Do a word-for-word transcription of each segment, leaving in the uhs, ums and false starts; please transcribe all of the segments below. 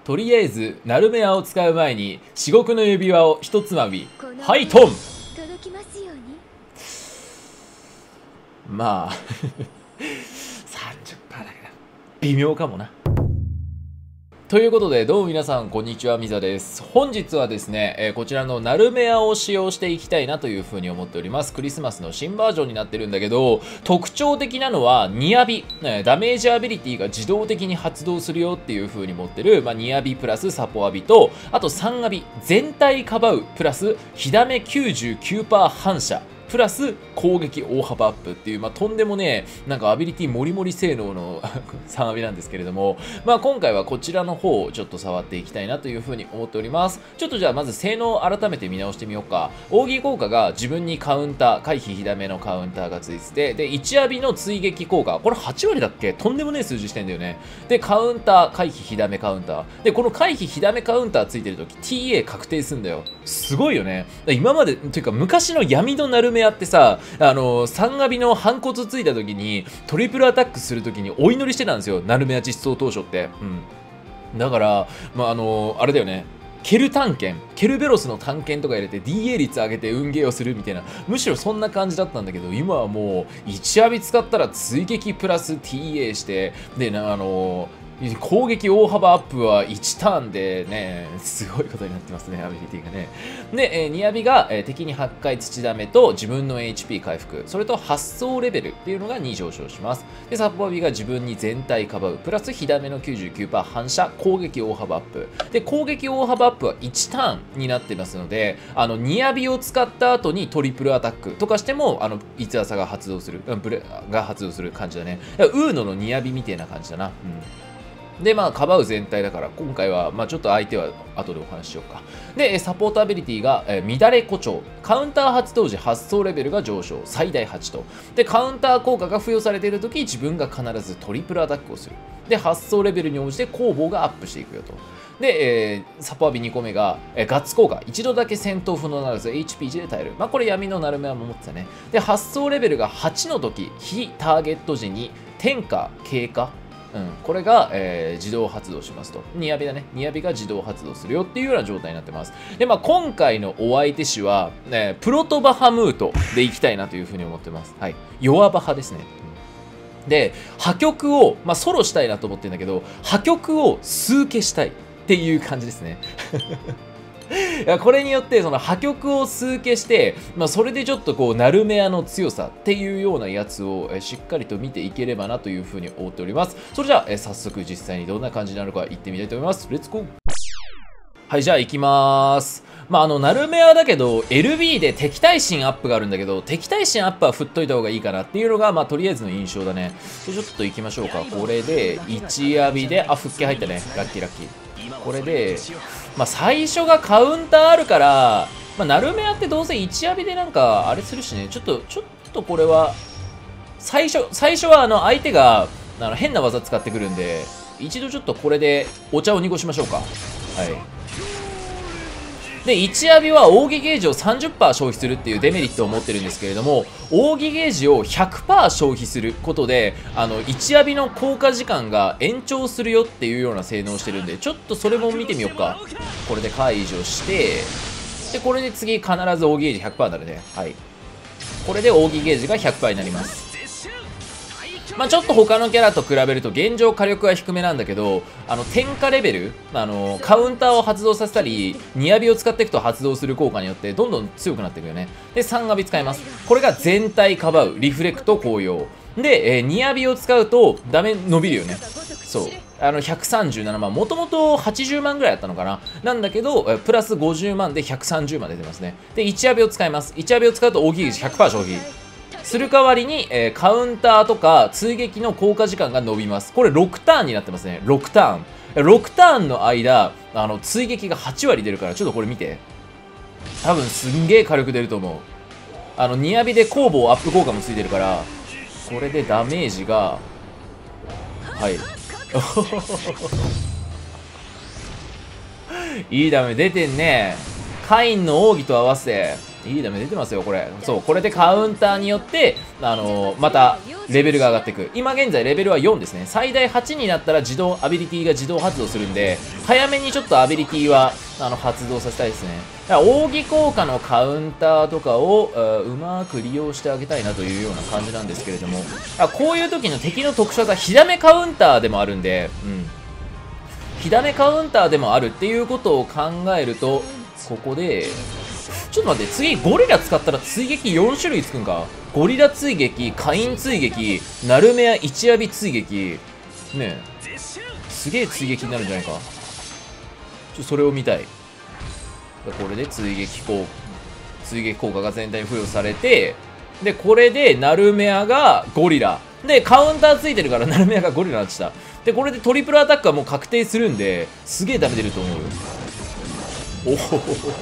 とりあえずナルメアを使う前に至極の指輪を一つまみ。はいトン。 届きますように。 まあさんじゅっパーセント だけど微妙かもな。ということで、どうも皆さん、こんにちは、みざです。本日はですね、えー、こちらのナルメアを使用していきたいなというふうに思っております。クリスマスの新バージョンになってるんだけど、特徴的なのは、ニアビ、ね、ダメージアビリティが自動的に発動するよっていうふうに持ってる、まあ、ニアビプラスサポアビと、あとさんアビ、全体かばうプラス、火ダメ きゅうじゅうきゅうパーセント 反射。プラス攻撃大幅アップっていう、まあ、とんでもねなんかアビリティもりもり性能のさんアビなんですけれども、まあ、今回はこちらの方をちょっと触っていきたいなというふうに思っております。ちょっとじゃあまず性能を改めて見直してみようか。奥義効果が自分にカウンター、回避火ダメのカウンターがついてて、でいちアビの追撃効果、これはち割だっけ、とんでもねえ数字してんだよね。でカウンター、回避火ダメカウンターで、この回避火ダメカウンターついてるとき ティーエー 確定すんだよ。すごいよね。今までというか昔の闇のナルメアってさ、あのさんアビの反骨ついた時にトリプルアタックする時にお祈りしてたんですよ、ナルメア実装当初って。うん、だからまああのあれだよね、ケル探検、ケルベロスの探検とか入れて ディーエー 率上げて運ゲーをするみたいな、むしろそんな感じだったんだけど、今はもういちアビ使ったら追撃プラス ティーエー してでな、あの攻撃大幅アップはいちターンでね、すごいことになってますね、アビリティがね。で、えー、にアビが、えー、敵にはちかい土ダメと自分の エイチピー 回復、それと発想レベルっていうのがに上昇します。で、サポアビが自分に全体かばう、プラス火ダメの きゅうじゅうきゅうパーセント 反射、攻撃大幅アップ。で、攻撃大幅アップはいちターンになってますので、あの、にアビを使った後にトリプルアタックとかしても、あの、いつ朝が発動する、うん、ブレが発動する感じだね。ウーノのにアビみたいな感じだな。うん。で、まあ、かばう全体だから、今回は、まあ、ちょっと相手は後でお話ししようか。で、サポートアビリティが、えー、乱れ誇張。カウンター発動時発送レベルが上昇。最大はちと。で、カウンター効果が付与されているとき、自分が必ずトリプルアタックをする。で、発送レベルに応じて攻防がアップしていくよと。で、えー、サポアビにこめが、えー、ガッツ効果。一度だけ戦闘不能ならず エイチピーいち で耐える。まあ、これ闇のナルメアも持ってたね。で、発送レベルがはちのとき、非ターゲット時に天下経過。うん、これが、えー、自動発動しますと。にアビだね。にアビが自動発動するよっていうような状態になってます。で、まあ、今回のお相手種は、ね、プロトバハムートでいきたいなというふうに思ってます。はい。弱バハですね。うん、で、破局を、まあ、ソロしたいなと思ってるんだけど、破局を数消したいっていう感じですね。いやこれによってその破局を数消して、まあ、それでちょっとこうナルメアの強さっていうようなやつをえしっかりと見ていければなというふうに思っております。それじゃあえ早速実際にどんな感じになるか行ってみたいと思います。レッツゴー。はい、じゃあ行きまーす。まあ、あの、ナルメアだけど、エルビー で敵対心アップがあるんだけど、敵対心アップは振っといた方がいいかなっていうのが、まあ、とりあえずの印象だね。ちょっと行きましょうか。これで、いちアビで、あ、復帰入ったね。ラッキーラッキー。これで、まあ、最初がカウンターあるから、まあ、ナルメアってどうせいちアビでなんか、あれするしね。ちょっと、ちょっとこれは、最初、最初はあの、相手が、あの、変な技使ってくるんで、一度ちょっとこれで、お茶を濁しましょうか。はい。で、いちアビは奥義ゲージを さんじゅっパーセント 消費するっていうデメリットを持ってるんですけれども、奥義ゲージを ひゃくパーセント 消費することで、あの、いちアビの効果時間が延長するよっていうような性能をしてるんで、ちょっとそれも見てみようか。これで解除して、で、これで次必ず奥義ゲージ ひゃくパーセント になるね。はい。これで奥義ゲージが ひゃくパーセント になります。まあちょっと他のキャラと比べると現状火力は低めなんだけど、あの、点火レベル、あの、カウンターを発動させたり、にアビを使っていくと発動する効果によってどんどん強くなっていくよね。で、さんアビ使います。これが全体かばう、リフレクト紅葉。で、えー、にアビを使うとダメ伸びるよね。そう。あの、ひゃくさんじゅうななまん。もともとはちじゅうまんぐらいだったのかな。なんだけど、プラスごじゅうまんでひゃくさんじゅうまん出てますね。で、いちアビを使います。いちアビを使うと奥義 ひゃくパーセント 消費。する代わりに、えー、カウンターとか追撃の効果時間が伸びます。これろくターンになってますね。ろくターン。ろくターンの間、あの、追撃がはち割出るから、ちょっとこれ見て。多分すんげえ火力出ると思う。あの、にアビで攻防アップ効果もついてるから、これでダメージが、はい。いいダメ出てんね。カインの奥義と合わせて、 いいダメ出てますよ、これ。そう、これでカウンターによって、あのー、また、レベルが上がっていく。今現在レベルはよんですね。最大はちになったら自動、アビリティが自動発動するんで、早めにちょっとアビリティは、あの、発動させたいですね。だから奥義効果のカウンターとかを、うまく利用してあげたいなというような感じなんですけれども、こういう時の敵の特殊技、火ダメカウンターでもあるんで、うん。火ダメカウンターでもあるっていうことを考えると、ここで、ちょっと待って、次ゴリラ使ったら追撃よん種類つくんか。ゴリラ追撃、火炎追撃、ナルメヤ一アビ追撃。ねえ。すげえ追撃になるんじゃないか。ちょ、それを見たい。これで追撃効、追撃効果が全体に付与されて、で、これでナルメヤがゴリラ。で、カウンターついてるからナルメヤがゴリラになってた。で、これでトリプルアタックはもう確定するんで、すげえダメ出ると思うよ。おほほほほ。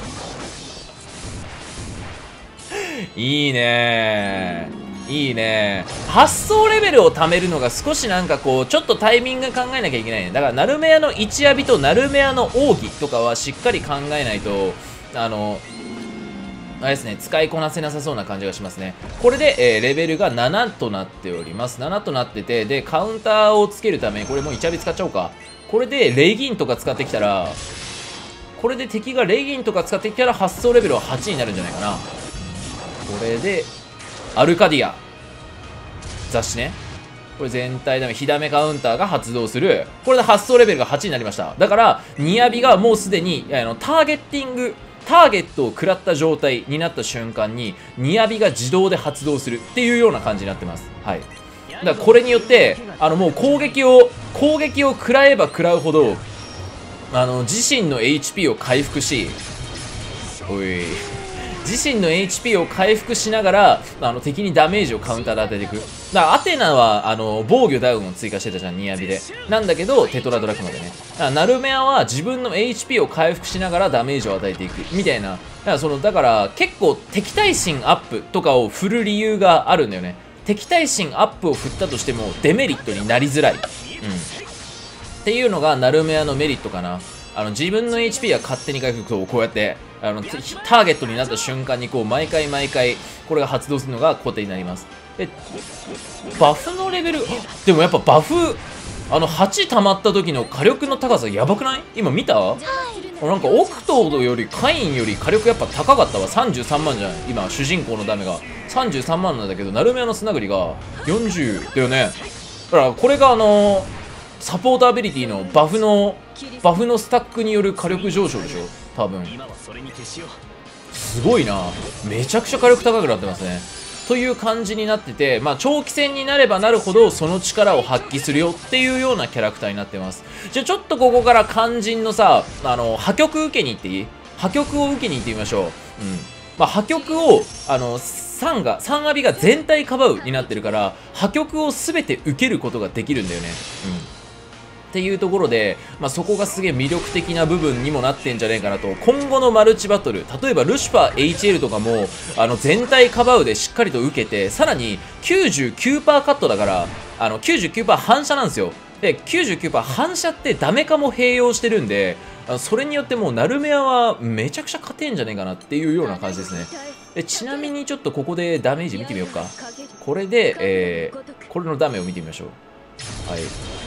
いいねー。いいねー。発想レベルを貯めるのが少しなんかこう、ちょっとタイミング考えなきゃいけないね。だから、ナルメヤの一アビとナルメヤの奥義とかはしっかり考えないと、あの、あれですね、使いこなせなさそうな感じがしますね。これで、えー、レベルがななとなっております。ななとなってて、で、カウンターをつけるために、これもういちアビ使っちゃおうか。これで、レギンとか使ってきたら、これで敵がレギンとか使ってきたら発想レベルははちになるんじゃないかな。これで、アルカディア。雑誌ね。これ全体ダメ、火ダメカウンターが発動する。これで発想レベルがはちになりました。だから、にアビがもうすでに、あの、ターゲッティング、ターゲットを食らった状態になった瞬間に、にアビが自動で発動するっていうような感じになってます。はい。だからこれによって、あの、もう攻撃を、攻撃を食らえば食らうほど、あの、自身の エイチピー を回復し、おい。自身の エイチピー を回復しながら、あの、敵にダメージをカウンターで与えていく。だから、アテナは、あの、防御ダウンを追加してたじゃん、にアビで。なんだけど、テトラドラクマでね。だから、ナルメアは自分の エイチピー を回復しながらダメージを与えていく。みたいな。だから、その、だから、結構、敵対心アップとかを振る理由があるんだよね。敵対心アップを振ったとしても、デメリットになりづらい。うん。っていうのが、ナルメアのメリットかな。あの、自分の エイチピー は勝手に回復と、こうやって、あの、ターゲットになった瞬間に、こう、毎回毎回、これが発動するのが固定になります。で、バフのレベル、でもやっぱバフ、あの、はち溜まった時の火力の高さやばくない？今見た？なんか、オクトーより、カインより火力やっぱ高かったわ。さんじゅうさんまんじゃん。今、主人公のダメが。さんじゅうさんまんなんだけど、ナルメアの砂繰りがよんじゅうだよね。だから、これがあのー、サポートアビリティのバフの、バフのスタックによる火力上昇でしょ多分。すごいな。めちゃくちゃ火力高くなってますね。という感じになってて、まあ、長期戦になればなるほどその力を発揮するよっていうようなキャラクターになってます。じゃあちょっとここから肝心のさ、あの、破局受けに行っていい？破局を受けに行ってみましょう。うん。まあ、破局を、あの、さんが、さんアビが全体かばうになってるから、破局を全て受けることができるんだよね。うん。っていうところで、まあ、そこがすげえ魅力的な部分にもなってんじゃねえかなと。今後のマルチバトル、例えばルシファー エイチエル とかも、あの、全体カバウでしっかりと受けて、さらに きゅうじゅうきゅうパーセント カットだから、あの、きゅうじゅうきゅうパーセント 反射なんですよ。で、きゅうじゅうきゅうパーセント 反射ってダメ化も併用してるんで、あのそれによってもうナルメアはめちゃくちゃ勝てんじゃねえかなっていうような感じですね。で、ちなみにちょっとここでダメージ見てみようか。これで、えー、これのダメを見てみましょう。はい。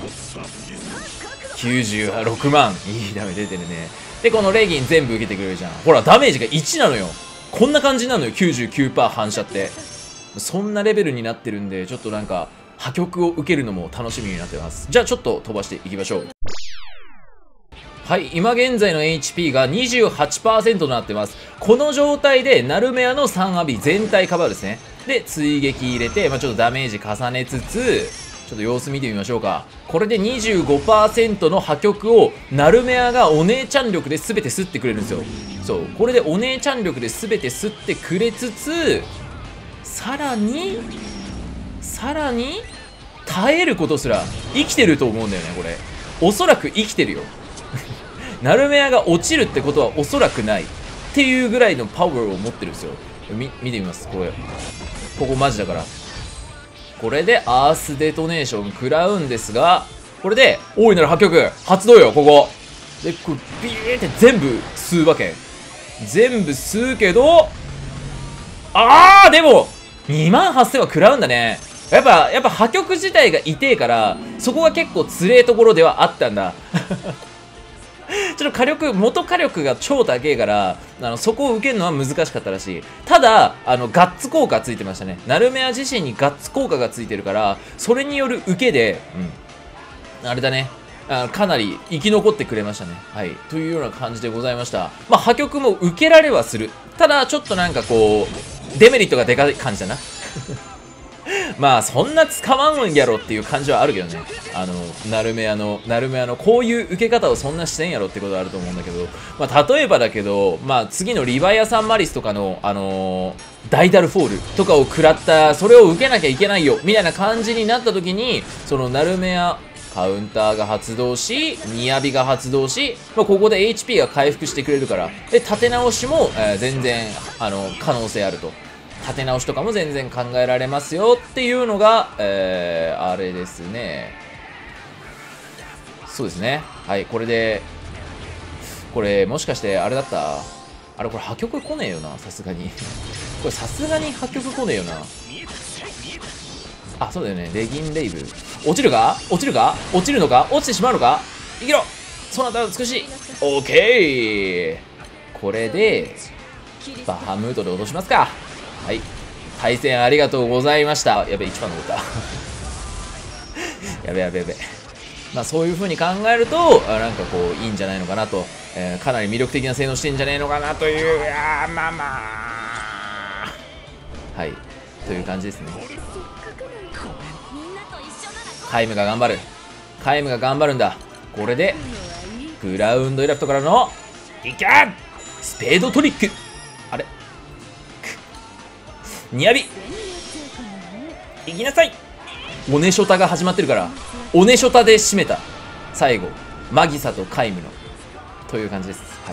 きゅうじゅうろくまん。いいダメ出てるね。で、このレギン全部受けてくれるじゃん。ほら、ダメージがいちなのよ。こんな感じなのよ、きゅうじゅうきゅうパーセント 反射って。そんなレベルになってるんで、ちょっとなんか、破局を受けるのも楽しみになってます。じゃあちょっと飛ばしていきましょう。はい、今現在の エイチピー が にじゅうはちパーセント となってます。この状態で、ナルメアのさんアビ全体カバーですね。で、追撃入れて、まあ、ちょっとダメージ重ねつつ、ちょっと様子見てみましょうか。これで にじゅうごパーセント の破局を、ナルメアがお姉ちゃん力で全て吸ってくれるんですよ。そう。これでお姉ちゃん力で全て吸ってくれつつ、さらに、さらに、耐えることすら生きてると思うんだよね、これ。おそらく生きてるよ。ナルメアが落ちるってことはおそらくない。っていうぐらいのパワーを持ってるんですよ。み、見てみます、これ。ここマジだから。これでアースデトネーション食らうんですが、これで、大いなる破局発動よ、ここ。で、これ、ビーって全部吸うわけ。全部吸うけど、 あーでもにまんはっせんは食らうんだね。やっぱやっぱ破局自体が痛えから、そこが結構つれえところではあったんだちょっと火力、元火力が超高えから、あのそこを受けるのは難しかったらしい。ただあのガッツ効果ついてましたね。ナルメア自身にガッツ効果がついてるから、それによる受けで、うん、あれだね、あかなり生き残ってくれましたね。はい。というような感じでございました。まあ、破局も受けられはする。ただ、ちょっとなんかこう、デメリットがでかい感じだな。まあ、そんな使わんやろっていう感じはあるけどね。あの、ナルメアの、ナルメアのこういう受け方をそんなしてんやろってことはあると思うんだけど、まあ、例えばだけど、まあ、次のリヴァイアサンマリスとかの、あのー、ダイダルフォールとかを食らった、それを受けなきゃいけないよ、みたいな感じになった時に、そのナルメア、カウンターが発動し、ニヤビが発動し、まあ、ここで エイチピー が回復してくれるから、で、立て直しも、えー、全然、あの、可能性あると。立て直しとかも全然考えられますよっていうのが、えー、あれですね。そうですね。はい、これで、これ、もしかして、あれだったあれ、これ破局来ねえよな、さすがに。これ、さすがに破局来ねえよな。あ、そうだよね。レギンレイブ。落ちるか落ちるか落ちるのか落ちてしまうのかいけろそなたは美しいオーケーこれで、バハムートで落としますか。はい。対戦ありがとうございました。やべ、いちパー残った。やべやべやべ。まあ、そういう風に考えると、なんかこう、いいんじゃないのかなと。えー、かなり魅力的な性能してんじゃねえのかなという、いやー、まあまあ。はい。という感じですね。カイムが頑張る。カイムが頑張るんだ。これで、グラウンドエラプトからの、いきゃスペードトリックあれニヤビ行きなさいオネショタが始まってるから、オネショタで締めた。最後、マギサとカイムの。という感じです。はい。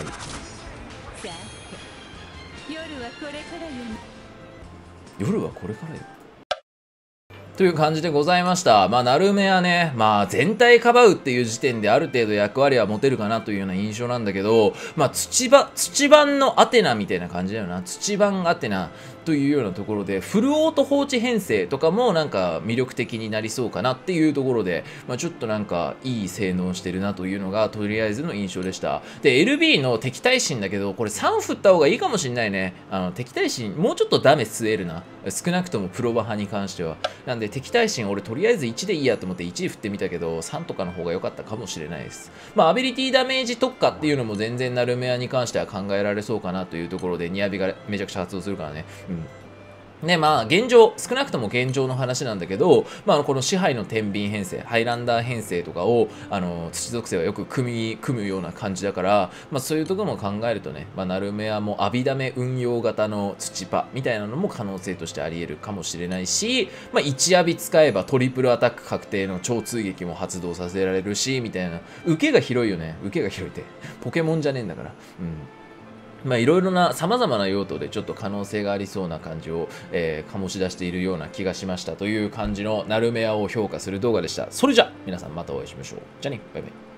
夜はこれからよ。夜はこれからよ。という感じでございました。まあ、ナルメアね、まあ、全体かばうっていう時点である程度役割は持てるかなというような印象なんだけど、まあ、土場、土版のアテナみたいな感じだよな。土版アテナというようなところで、フルオート放置編成とかもなんか魅力的になりそうかなっていうところで、まあ、ちょっとなんかいい性能してるなというのが、とりあえずの印象でした。で、エルビー の敵対心だけど、これさん振った方がいいかもしんないね。あの、敵対心、もうちょっとダメ据えるな。少なくともプロバ派に関しては。なんで、敵対心俺とりあえずいちでいいやと思っていち振ってみたけど、さんとかの方が良かったかもしれないです。まあ、アビリティダメージ特化っていうのも全然ナルメアに関しては考えられそうかなというところで、ニヤビがめちゃくちゃ発動するからね。うん。ね、まあ、現状、少なくとも現状の話なんだけど、まあ、この支配の天秤編成、ハイランダー編成とかを、あの、土属性はよく組み、組むような感じだから、まあ、そういうところも考えるとね、まあ、ナルメアもアビダメ運用型の土パみたいなのも可能性としてあり得るかもしれないし、まあ、いちアビ使えばトリプルアタック確定の超通撃も発動させられるし、みたいな、受けが広いよね。受けが広いって。ポケモンじゃねえんだから。うん。まあいろいろな様々な用途でちょっと可能性がありそうな感じを、えー、醸し出しているような気がしましたという感じのナルメアを評価する動画でした。それじゃ皆さんまたお会いしましょう。じゃあね、バイバイ。